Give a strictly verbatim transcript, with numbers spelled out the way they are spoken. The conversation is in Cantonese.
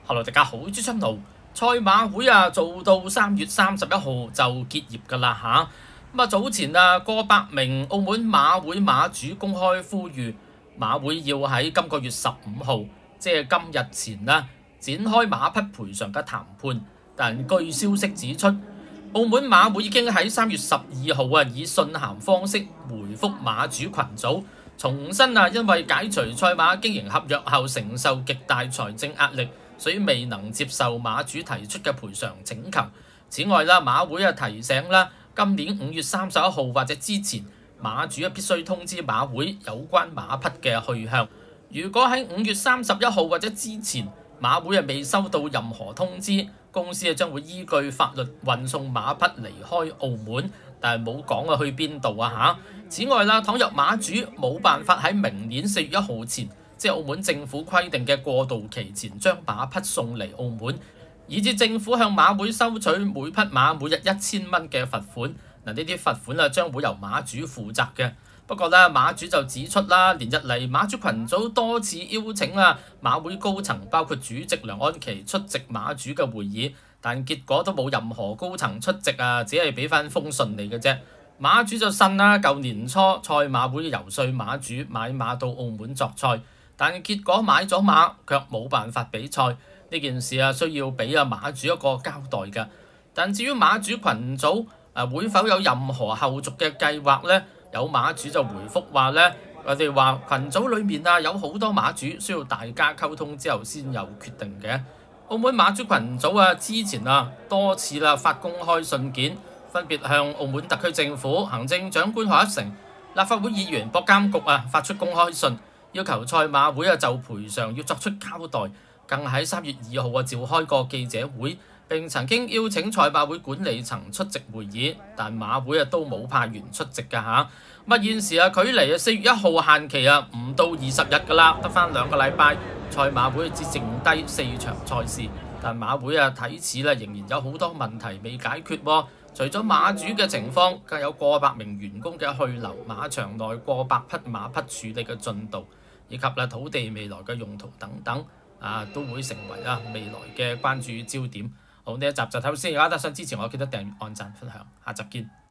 Hello，大家好，朱春路賽馬會啊，做到三月三十一號就結業㗎啦嚇。咁啊，早前啊，過百名澳門馬會馬主公開呼籲馬會要喺今個月十五號，即係今日前啦，展開馬匹賠償嘅談判。但據消息指出，澳門馬會已經喺三月十二號啊，以信函方式回覆馬主群組，重申啊，因為解除賽馬經營合約後承受極大財政壓力，所以未能接受馬主提出嘅賠償請求。此外啦，馬會啊提醒啦，今年五月三十一號或者之前，馬主啊必須通知馬會有關馬匹嘅去向。如果喺五月三十一號或者之前，馬會啊未收到任何通知，公司啊將會依據法律運送馬匹離開澳門，但係冇講啊去邊度啊嚇。此外啦，倘若馬主冇辦法喺明年四月一號前，即係澳門政府規定嘅過渡期前將馬匹送嚟澳門，以至政府向馬會收取每匹馬每日一千蚊嘅罰款。嗱，呢啲罰款啊將會由馬主負責嘅。不過咧，馬主就指出啦，連日嚟馬主群組多次邀請啊馬會高層，包括主席梁安琪出席馬主嘅會議，但結果都冇任何高層出席啊，只係俾翻封信嚟嘅啫。馬主就呻啦，舊年初賽馬會遊說馬主買馬到澳門作賽，但結果買咗馬卻冇辦法比賽。呢件事啊需要俾啊馬主一個交代㗎。但至於馬主群組啊會否有任何後續嘅計劃呢？有馬主就回覆話咧，我哋話群組裡面啊有好多馬主需要大家溝通之後先有決定嘅。澳門馬主群組啊之前啊多次啦發公開信件，分別向澳門特區政府、行政長官賀一誠、立法會議員、博監局啊發出公開信，要求賽馬會啊就賠償要作出交代，更喺三月二號啊召開個記者會，並曾經邀請賽馬會管理層出席會議，但馬會啊都冇派員出席㗎嚇。咁啊現時啊距離啊四月一號限期啊唔到二十日㗎啦，得翻兩個禮拜，賽馬會只剩低四場賽事，但馬會啊睇似啦仍然有好多問題未解決喎。除咗馬主嘅情況，更有過百名員工嘅去留，馬場內過百匹馬匹處理嘅進度，以及啦土地未來嘅用途等等，啊都會成為啊未來嘅關注焦點。好，呢一集就睇到先，如果大家想支持我，記得訂閱、按讚、分享，下集見。